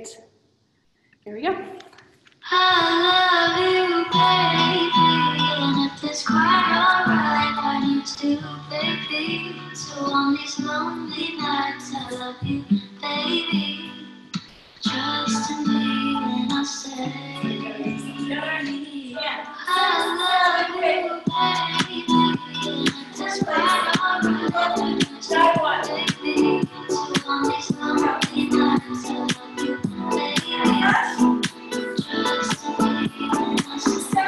Great. Here we go. I love you, baby, and if it's quite alright, I need to, baby. So on these lonely nights, I love you, baby. Trust in me when I say, I love you, baby, and if it's quite alright, I need to, baby. So on these lonely nights, I love you, baby. Trust in me when I say,